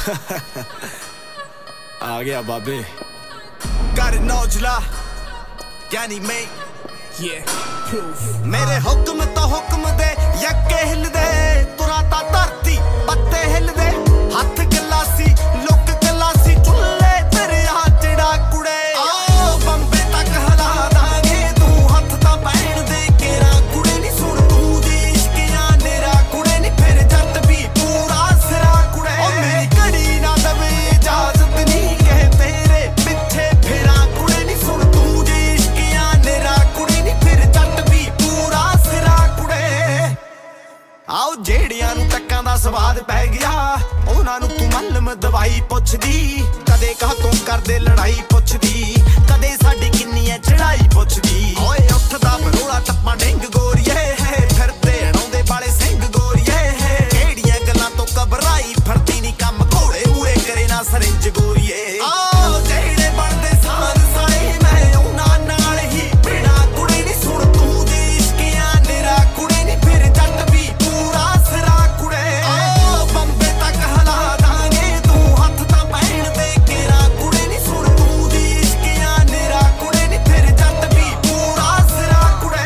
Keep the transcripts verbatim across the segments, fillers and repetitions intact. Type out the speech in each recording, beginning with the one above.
आ गया बाबे karan aujla यानी मैं yeah proof मेरे हुक्म तो हुक्म दे यक्के हिल दे तुराता धरती पत्ते हिल दे हाथ गलासी लुक गलासी चुल्ले तेरे हाथ चिड़ा कुड़े ओ बंबे तक हला दांगे तू हाथ ता पैण दे केरा कुड़े नी सुन तू दी इश्किया नेरा कुड़े नी फिर जट भी पूरा सिरा कुड़े ओ मेरी घड़ी ना दवे इजाजत नहीं कह तेरे पिछे फिरा कुड़े नी सुन तू दी इश्किया नेरा कुड़े नी फिर जट भी पूरा सिरा कुड़े आओ जेड़ियां नू टक्कां दा स्वाद पै गया उन्हां नू तू मलम दवाई पुछदी कदे कह तू करदे लड़ाई पुछदी कदे साडी किन्नी ऐ चढ़ाई पुछदी ओए उठदा बरोला टप्पा डिंग गोरीए फिरदे अड़ाउंदे बाले सिंह गोरीए केड़ियां गल्लां तो घबराई फिरदी नी कम घोड़े मूरे करे ना सरिंज गोरीए आओ जेड़े बनदे सान साए मैं उन्हां नाल ही बिना कुड़ी नी सुण तू दी इश्कियां नेरा कुड़ी नी फिर जट भी पूरा सिरा कुड़े आओ बंबे तक हला दांगे तू हथ तां पैण दे केरा कुड़ी नी सुण तू दी इश्कियां नेरा कुड़ी नी फिर जट भी पूरा सिरा कुड़े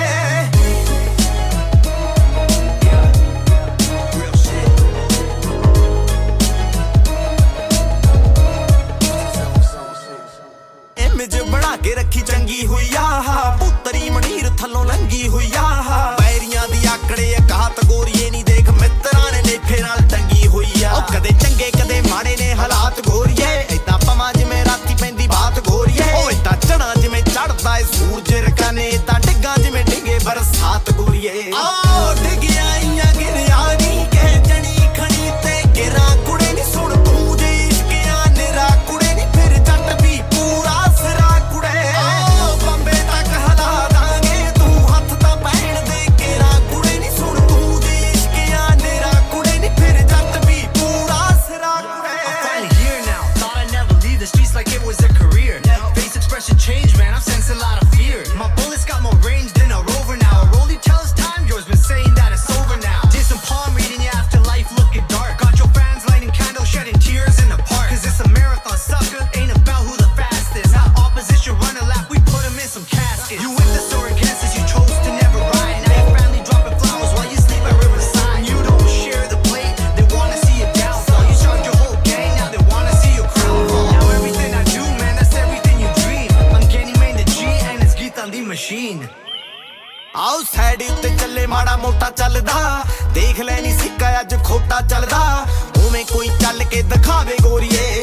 इमेज बना के रखी चंगी हुई आ पुतरी मनीर थल्लों लंगी हुई आ पैरियां दी आकड़े घात गोरीए नी देख मित्रां ने लेफे नाल टंगी हुई आ कदे चंगे कदे माड़े ने हालात गोरीए इदां पवां जिवें राती पैंदी बात गोरीए ओ इदां चढ़ा जिवें चढ़दा ए सूरज रकाने इदां डिग्गां जिवें डिगे बरसात गोरीए आओ डिगियां इयां गिरिया नी कह जणी खणी ते गिरा कुड़े नी सुण तू दी इश्कियां नेरा कुड़े नी फिर जट भी पूरा सिरा कुड़े आओ बंबे तक हला दांगे तू हथ तां पैण दे केरा कुड़े नी सुण तू दी इश्कियां नेरा कुड़े नी फिर जट भी पूरा सिरा कुड़े I'm finally here now. Thought I'd never leave the streets like it was a career. Face expression changed, man. I'm sensing a lot of fear. My bullets got more range than a rover now. A rollie tells time, yours been saying that it's over now. Did some palm reading, yeah, after life looking dark. Got your fans lighting candles, shedding tears in the park. Cause it's a marathon, sucker. Ain't about who the fastest. Not opposition, run a lap, we put them in some caskets. You with us or against us, you chose to never ride. Now your family dropping flowers while you sleep at Riverside. You don't share the plate, they wanna see you downfall. You charge your whole gang, now they wanna see your crown fall. Now everything I do, man, that's everything you dream. I'm getting main the G and it's Geet on the machine. आओ side उत्ते चले माड़ा मोटा चलदा देख ले नी सिक्का अज खोटा चलदा उवें कोई चल के दिखावे गोरीए